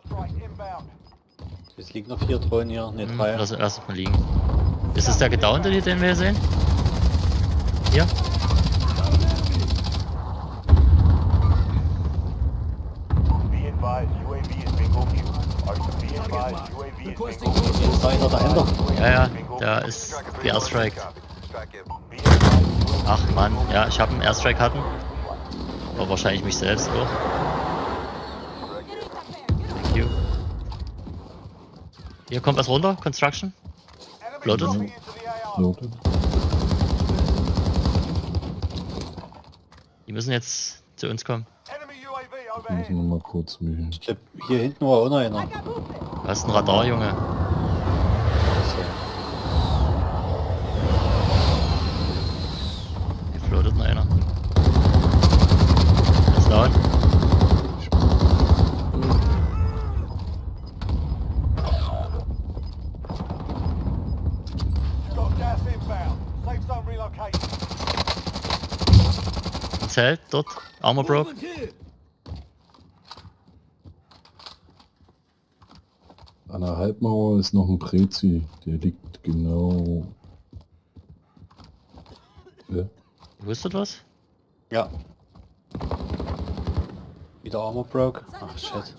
Es liegen noch 4 Drohnen hier, ne 3. Lass es mal liegen. Ist es der Gedownte, den wir hier sehen? Hier? Ist einer dahinter? Ja, ja, der ist geairstriked. Ach Mann, ja, ich habe einen Airstrike hatten. Aber wahrscheinlich mich selbst auch. Thank you. Hier kommt was runter, Construction. Floated. Floated. Die müssen jetzt zu uns kommen. Müssen wir mal kurz mühen. Ich glaube, hier hinten war auch noch einer. Du hast ein Radar, Junge. Hier floatet noch einer. Der ist down. Ein Zelt dort. Armor broke. An der Halbmauer ist noch ein Prezi, der liegt genau... Ja. Wusstet was? Ja. Wieder Armor broke. Ach shit.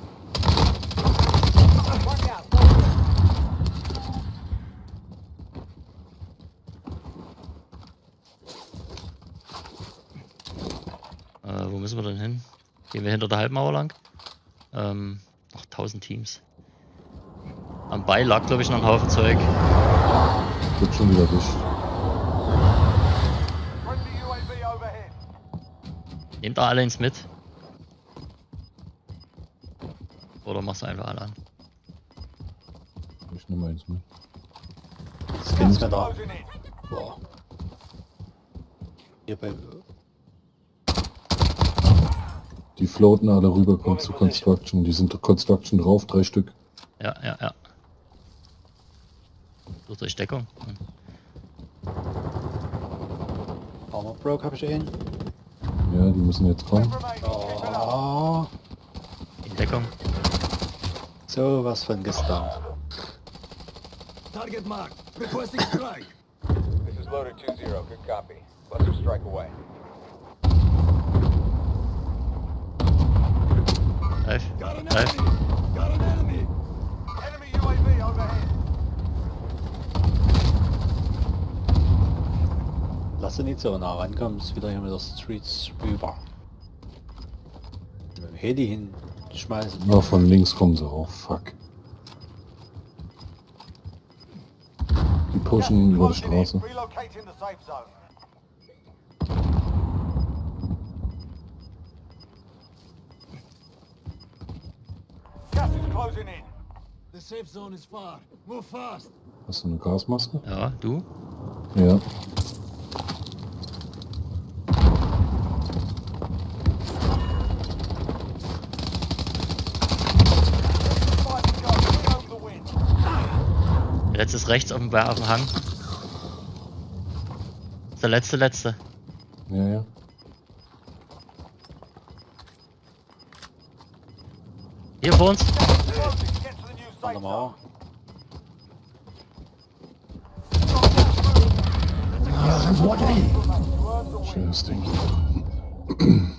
Wo müssen wir denn hin? Gehen wir hinter der Halbmauer lang? Noch 1000 Teams. Am Beil lag glaube ich noch ein Haufen Zeug. Wird schon wieder dicht. Nehmt da alle ins mit. Oder machst du einfach alle an? Ich nehme eins mit. Skins mehr da. Boah. Hier bei... Die floaten alle rüber, kommt zu Construction. Die sind Construction drauf, 3 Stück. Ja, ja, ja. Sucht euch Deckung. Armor broke habe ich ihn. Ja, die müssen jetzt kommen. Oh, In Deckung. so was von gestern. Target marked. Requesting strike. This is loader 2-0. Good copy. Cluster strike away. Live. Got an Live. enemy. Got an enemy. Enemy UAV overhead. Lass sie nicht so nah rankommen, ist wieder hier mit der Streets rüber. Mit dem Heli hinschmeißen. Na, von links kommen sie auch. Fuck. Die pushen über die Straße. Relocating the safe zone. Gas is closing in. The safe zone is far. Move fast. Hast du eine Gasmaske? Ja, du? Ja. Fighting guns, we own the win. Der letzte ist rechts auf dem Hang. Das ist der letzte. Ja, ja. Hier vor uns. Closing. Get to the new An safe der zone. Mauer. Schönes Ding.